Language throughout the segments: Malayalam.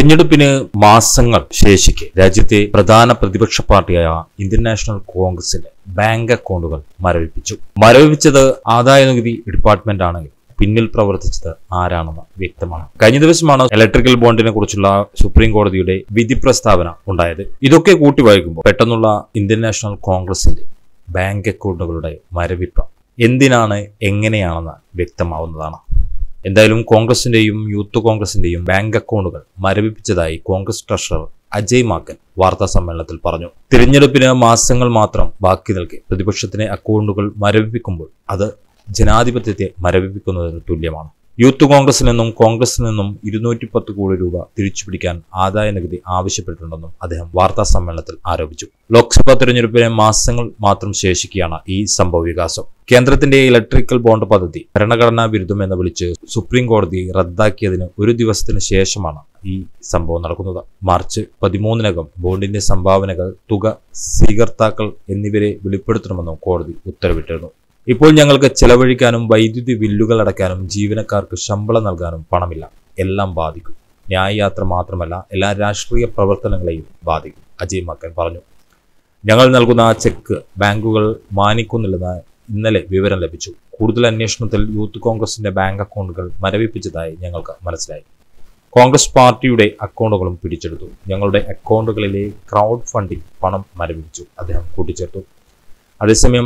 തിരഞ്ഞെടുപ്പിന് മാസങ്ങൾ ശേഷിക്കെ രാജ്യത്തെ പ്രധാന പ്രതിപക്ഷ പാർട്ടിയായ ഇന്ത്യൻ നാഷണൽ കോൺഗ്രസിന്റെ ബാങ്ക് അക്കൗണ്ടുകൾ മരവിപ്പിച്ചു. മരവിപ്പിച്ചത് ആദായനികുതി ഡിപ്പാർട്ട്മെന്റ് ആണെങ്കിൽ പിന്നിൽ പ്രവർത്തിച്ചത് ആരാണെന്ന് വ്യക്തമാണ്. കഴിഞ്ഞ ദിവസമാണ് ഇലക്ട്രിക്കൽ ബോണ്ടിനെ കുറിച്ചുള്ള സുപ്രീം കോടതിയുടെ വിധി പ്രസ്താവന ഉണ്ടായത്. ഇതൊക്കെ കൂട്ടി വായിക്കുമ്പോൾ പെട്ടെന്നുള്ള ഇന്ത്യൻ നാഷണൽ കോൺഗ്രസിന്റെ ബാങ്ക് അക്കൗണ്ടുകളുടെ മരവിപ്പ് എന്തിനാണ്, എങ്ങനെയാണെന്ന് വ്യക്തമാവുന്നതാണ്. എന്തായാലും കോൺഗ്രസിന്റെയും യൂത്ത് കോൺഗ്രസിന്റെയും ബാങ്ക് അക്കൗണ്ടുകൾ മരവിപ്പിച്ചതായി കോൺഗ്രസ് ട്രഷറർ അജയ് മാക്കൻ വാർത്താ സമ്മേളനത്തിൽ പറഞ്ഞു. തിരഞ്ഞെടുപ്പിന് മാസങ്ങൾ മാത്രം ബാക്കി നിൽക്കെ പ്രതിപക്ഷത്തിന് അക്കൗണ്ടുകൾ മരവിപ്പിക്കുമ്പോൾ അത് ജനാധിപത്യത്തെ മരവിപ്പിക്കുന്നതിന് തുല്യമാണ്. യൂത്ത് കോൺഗ്രസിൽ നിന്നും 210 കോടി രൂപ തിരിച്ചുപിടിക്കാൻ ആദായ നികുതി ആവശ്യപ്പെട്ടിട്ടുണ്ടെന്നും അദ്ദേഹം വാർത്താ സമ്മേളനത്തിൽ ആരോപിച്ചു. ലോക്സഭാ തിരഞ്ഞെടുപ്പിന് മാസങ്ങൾ മാത്രം ശേഷിക്കുകയാണ് ഈ സംഭവ വികാസം. കേന്ദ്രത്തിന്റെ ഇലക്ട്രിക്കൽ ബോണ്ട് പദ്ധതി ഭരണഘടനാ വിരുദ്ധമെന്ന് വിളിച്ച് സുപ്രീം കോടതി റദ്ദാക്കിയതിന് ഒരു ദിവസത്തിന് ശേഷമാണ് ഈ സംഭവം നടക്കുന്നത്. മാർച്ച് 13-നകം ബോണ്ടിന്റെ സംഭാവനകൾ, തുക, സ്വീകർത്താക്കൾ എന്നിവരെ വെളിപ്പെടുത്തണമെന്നും കോടതി ഉത്തരവിട്ടിരുന്നു. ഇപ്പോൾ ഞങ്ങൾക്ക് ചെലവഴിക്കാനും വൈദ്യുതി ബില്ലുകൾ അടയ്ക്കാനും ജീവനക്കാർക്ക് ശമ്പളം നൽകാനും പണമില്ല. എല്ലാം ബാധിക്കും. ന്യായയാത്ര മാത്രമല്ല, എല്ലാ രാഷ്ട്രീയ പ്രവർത്തനങ്ങളെയും ബാധിക്കും, അജയ് മാക്കൻ പറഞ്ഞു. ഞങ്ങൾ നൽകുന്ന ചെക്ക് ബാങ്കുകൾ മാനിക്കുന്നില്ലെന്ന് ഇന്നലെ വിവരം ലഭിച്ചു. കൂടുതൽ അന്വേഷണത്തിൽ യൂത്ത് കോൺഗ്രസിന്റെ ബാങ്ക് അക്കൗണ്ടുകൾ മരവിപ്പിച്ചതായി ഞങ്ങൾക്ക് മനസ്സിലായി. കോൺഗ്രസ് പാർട്ടിയുടെ അക്കൗണ്ടുകളും പിടിച്ചെടുത്തു. ഞങ്ങളുടെ അക്കൗണ്ടുകളിലെ ക്രൗഡ് ഫണ്ടിംഗ് പണം മരവിപ്പിച്ചു, അദ്ദേഹം കൂട്ടിച്ചേർത്തു. അതേസമയം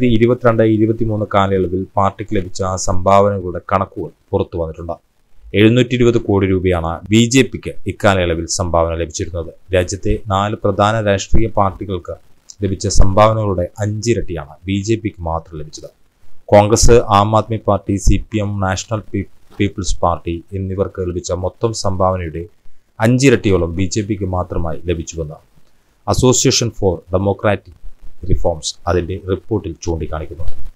2022-23 കാലയളവിൽ പാർട്ടിക്ക് ലഭിച്ച സംഭാവനകളുടെ കണക്കുകൾ പുറത്തു വന്നിട്ടുണ്ട്. 720 കോടി രൂപയാണ് BJPക്ക് ഇക്കാലയളവിൽ സംഭാവന ലഭിച്ചിരുന്നത്. രാജ്യത്തെ 4 പ്രധാന രാഷ്ട്രീയ പാർട്ടികൾക്ക് ലഭിച്ച സംഭാവനകളുടെ 5 ഇരട്ടിയാണ് BJPക്ക് മാത്രം ലഭിച്ചത്. Congress, Aam Aadmi party, CPM, national people's party എന്നിവർക്ക് ലഭിച്ച മൊത്തം സംഭാവനയുടെ 5 ഇരട്ടിയോളം BJPക്ക് മാത്രമായി ലഭിച്ചുവെന്ന് അസോസിയേഷൻ ഫോർ ഡെമോക്രാറ്റിക് റിഫോംസ് അതിന്റെ റിപ്പോർട്ടിൽ ചൂണ്ടിക്കാണിക്കുന്നു.